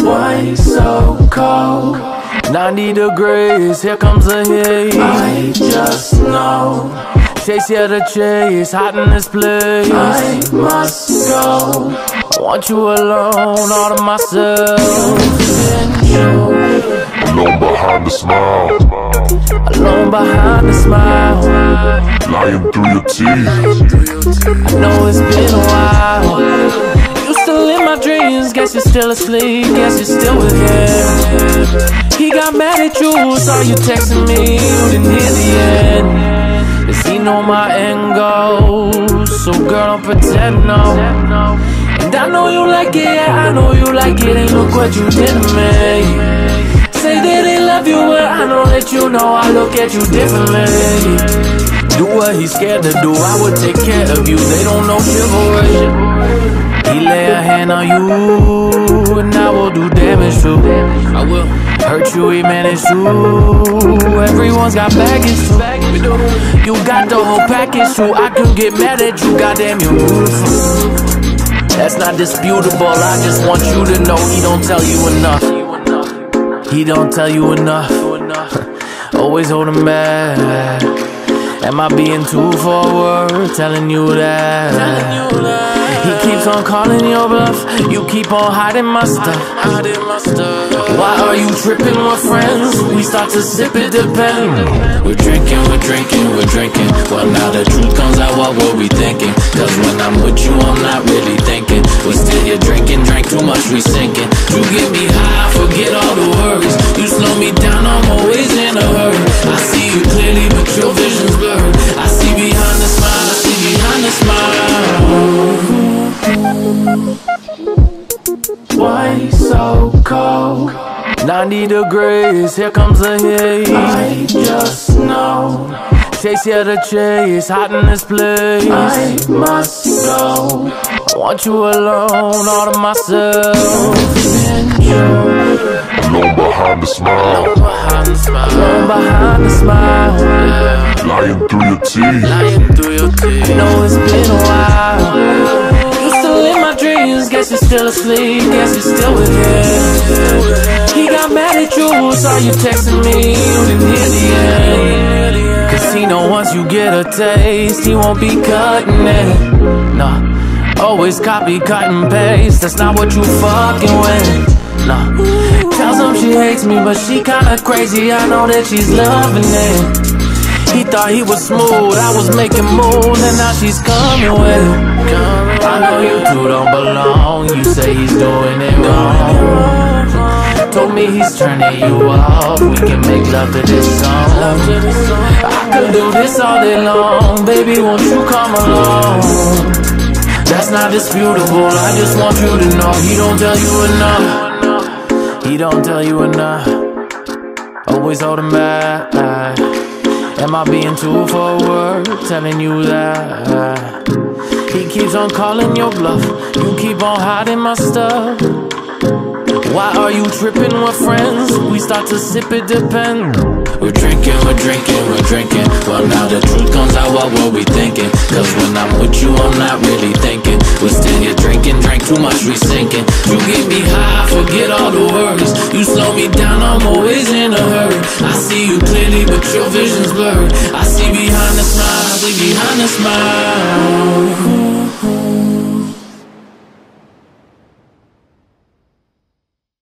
Why so cold? 90 degrees, here comes the heat. I just know. Chase here to chase, hot in this place. I must go. I want you alone, all to myself. Alone behind the smile, Alone behind the smile, lying through your teeth. I know it's been a while. You still in my dreams, guess you're still asleep. Guess you're still with him. He got mad at you, saw you texting me. You didn't hear the end. Does he know my end goals? So girl, don't pretend, no. And I know you like it, yeah, I know you like it. And look what you did to me. Say that they love you, but I know that you know I look at you differently. Do what he's scared to do, I would take care of you. They don't know chivalry. He lay a hand on you, and I will do damage too. I will hurt you, he managed to. Everyone's got baggage too. You got the whole package too. I can get mad at you, goddamn you're beautiful. That's not disputable, I just want you to know he don't tell you enough. He don't tell you enough. Always hold him back. Am I being too forward, telling you that? He keeps on calling your bluff. You keep on hiding my stuff. Why are you tripping with friends? We start to sip, it depends. We're drinking, we're drinking, we're drinking. Well, now the truth comes out, what were we thinking? Cause when I'm with you, I'm not really thinking. We still here drinking, drank too much, we sinking. You get me high, forget all the worries. You slow me down, I'm always in a hurry. I see you clearly, but your vision's blurred. I see behind the smile, I see behind the smile. Why so cold? 90 degrees, here comes the heat. I just know. Chase here to chase, hot in this place. I must go. I want you alone, all to myself. Alone behind the smile, Alone behind the smile, lying through your teeth. I know it's been a while. You still in my dreams, guess you're still asleep. Guess you're still with him. He got mad at you, saw you texting me. You didn't hear the end. Cause he know once you get a taste, he won't be cutting it. Nah, always copy, cut and paste. That's not what you fucking with. Nah, tells him she hates me, but she kinda crazy. I know that she's loving it. He thought he was smooth, I was making moves, and now she's coming with it. I know you two don't belong. You say he's doing it wrong. Told me he's turning you off. We can make love to this song. I could do this all day long. Baby, won't you come along? That's not disputable, I just want you to know he don't tell you enough. He don't tell you enough. Always hold him back. Am I being too forward, telling you that? He keeps on calling your bluff. You keep on hiding my stuff. Why are you tripping with friends? We start to sip, it depends. We're drinking, we're drinking, we're drinking. Well, now the truth comes out, what were we thinking? Cause when I'm with you, I'm not really thinking. We're still here drinking, drank too much, we sinking. You get me high, forget all the worries. You slow me down, I'm always in a hurry. I see you clearly, but your vision's blurred. I see behind the smile, I see behind the smile.